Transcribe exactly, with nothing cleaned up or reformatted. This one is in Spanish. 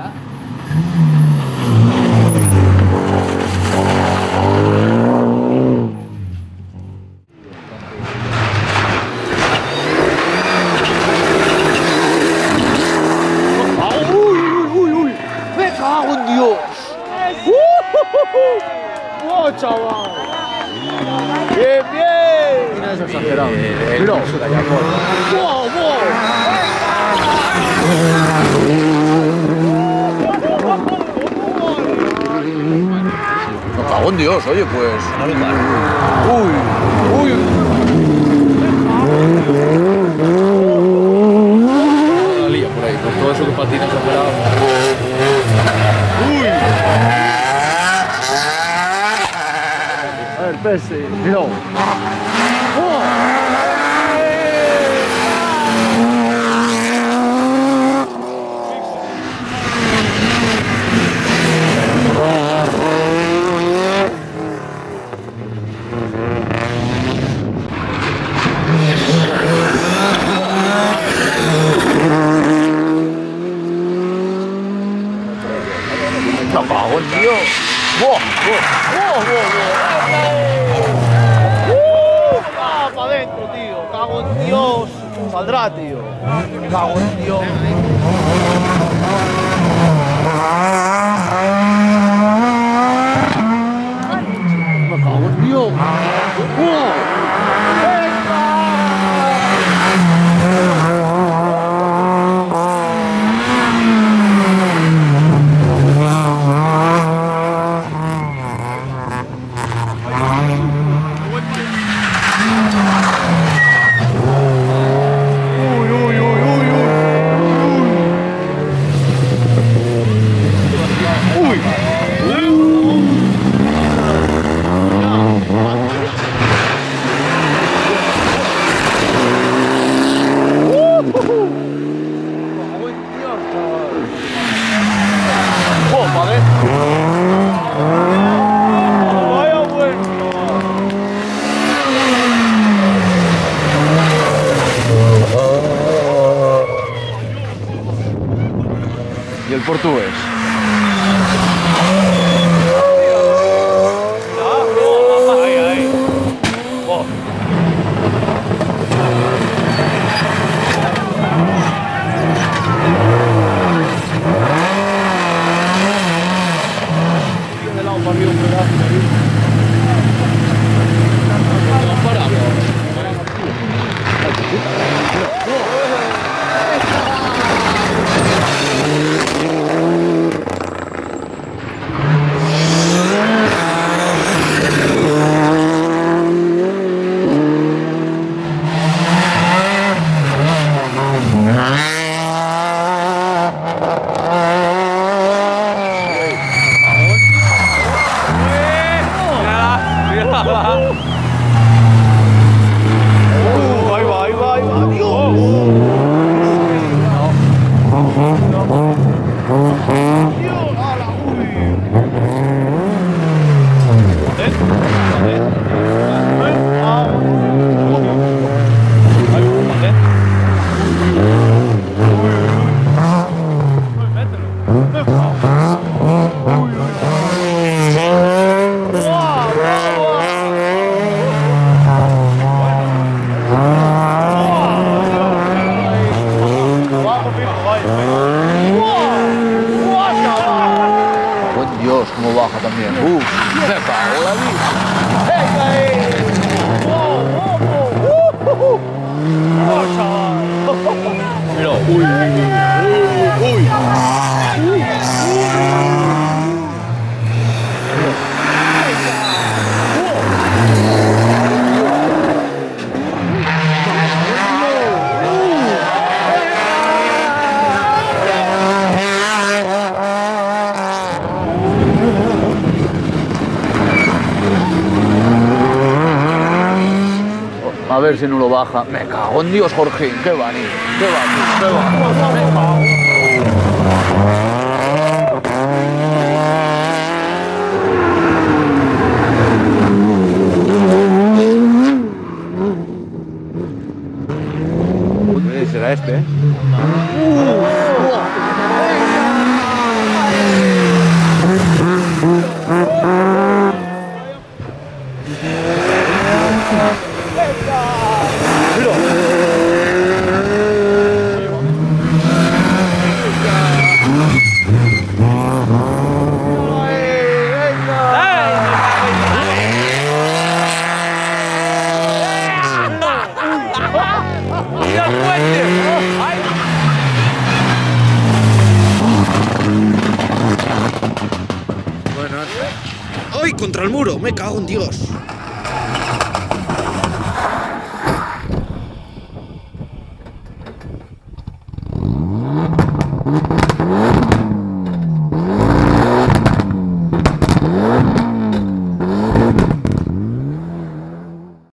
¡Wow, chaval! ¡Bien, bien! No es exagerado. Mira. ¡Wow, wow! Me cago en Dios, oye, pues. ¡Uy! ¡Uy! La lía por ahí, con todo eso que patina exagerado. ¡Uy! A ver, pese, mira. Me cago en Dios. ¡Wow! ¡Wow, wow, wow! ¡Uh! ¡Ah, para adentro, tío! ¡Cago en Dios! Saldrá, tío. ¡Cago en Dios! ¡Me cago en Dios! ¡Wow! ¿Y el portugués? Ahí, ahí. Wow. De lado para arriba un pedazo. Dios, cómo baja también. Uf, me cago en la vida. ¡Venga ahí! ¡Wow, wow, wow! ¡Uh! ¡Oh, chaval! Mira, uy, uy, uy. A ver si no lo baja. Me cago en Dios, Jorge. Qué va, ni. Qué va, tío. Qué va. Me cago. Será este, ¿eh? ¡Mira el puente! ¡Ay! Bueno, ¡ay! Contra el muro, me cago en Dios.